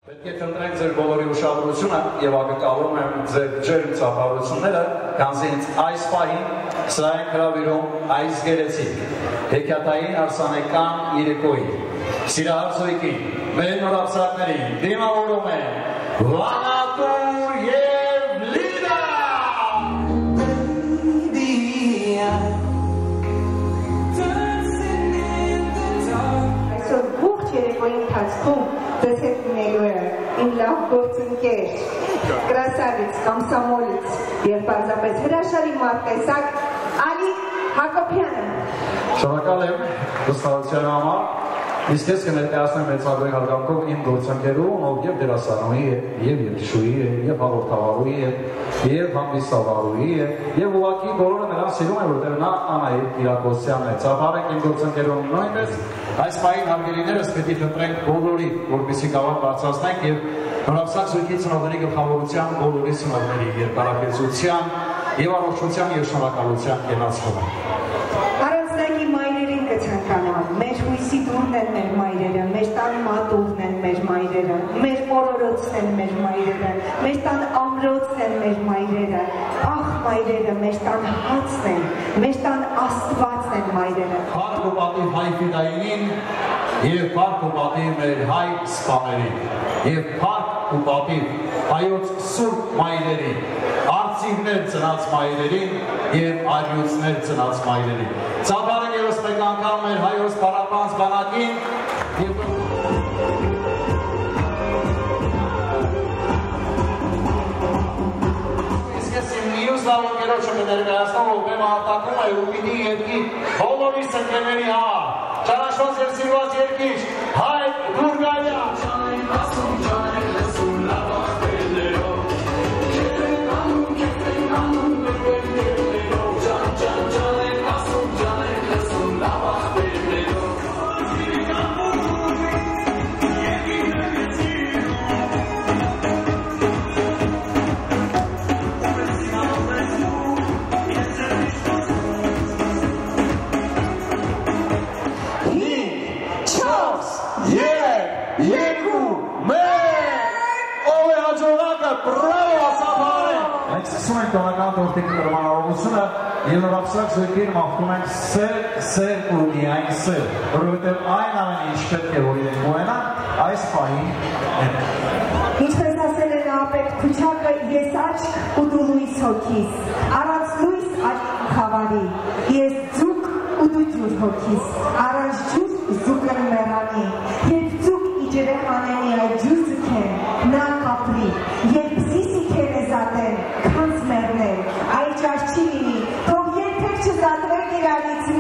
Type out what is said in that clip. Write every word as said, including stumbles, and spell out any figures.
Պետք է կընտրենք ձեր բոլորի ուշադրությունը և ակնկալում եմ ձեր ջերմ ծափահարությունները, քանզի հենց այս պահին սրա ենք հրավիրում այս գեղեցիկ հեքիաթային հարսանեկան երեկոյի սիրահար զույգին, մեր նորապսակներին դիմավորում են Վանատուր և Լիդա։ Այսօր ողջ երեկոյի ընթացքում ձեզ հետ լինելու է իմ լավ գործընկեր, կրասավից, կամսամոլից և պարզապես հրաշալի մարտեսակ Ալիկ Հակոբյանը։ Շնորհակալ եմ վստահության համար, իսկ ես կներկայացնեմ մեծագույն հարգանքով իմ գործընկերուն, ով և դերասանուհի է, և երգչուհի է, և հաղորդավարուհի է, և հանդիսավարուհի է, և ուղղակի բոլորը նրան սիրում են, որտեղ նա Անահիտ Կիրակոսյանն է։ Ծափարենք իմ գործընկերուն նույնպես այս պահին հարգելիներս պետք է խնդրենք բոլորի, որպեսզի գավառ բարձրացնենք և նորապսակ զույգի ծնողների գլխավորության բոլորի ծնողների երկարակեցության և առողջության և շնորհակալության կենացումը։ Առանձնակի մայրերին կցանկանամ, մեր հույսի դուրն են մեր մայրերը, մեր տան մատուվն են մեր մայրերը, մեր օրորոցն են մեր մայրերը, մեր տան ամրոցն են մեր մայրերը, ախ մայրերը, մեր տան հացն են, մեր տան աստվածն են մայրերը։ Փառք ու պատիվ հայ ֆիդայինին և փառք ու պատիվ մեր հայ սպաներին և փառք ու պատիվ հայոց սուրբ մայրերին, արծիվներ ծնած մայրերին և արյուծներ ծնած մայրերին։ Ծափարենք ևս մեկ անգամ մեր հայոց պարապանց բանակին և իսկ ես իմ մյուս լավ ընկերոջը կներկայացնեմ, ով մեմ արտակում է ու պիտի երկի բոլորիս ընկերների համար ճանաչված և սիրված երկիչ Հայկ Դուրգալյան։ Սկսում ենք տոնական տորտիկի տրմանավորությունը և նորապսակ զույգին մաղթում ենք սեր, սեր ու միայն սեր, որովհետև այն ամեն ինչ պետք է որ իրենք ունենան, այս պահին են։ Ինչպես ասել է Նահապետ Քուչակը, ես աչք ու դու լույս հոգիս, առանց լույս աչք խավարի, ես ձուկ ու դու ջուր հոգիս, առանց ջուր զուկը մեռանի, երբ ձուկ իջերը հանենի այդ ջուր ձգեն, նա կապրի, երբ զիսիկ են է զատեն, քանց մերներ, այ ճար չի լինի, թող երբեք չզատվեք իրարից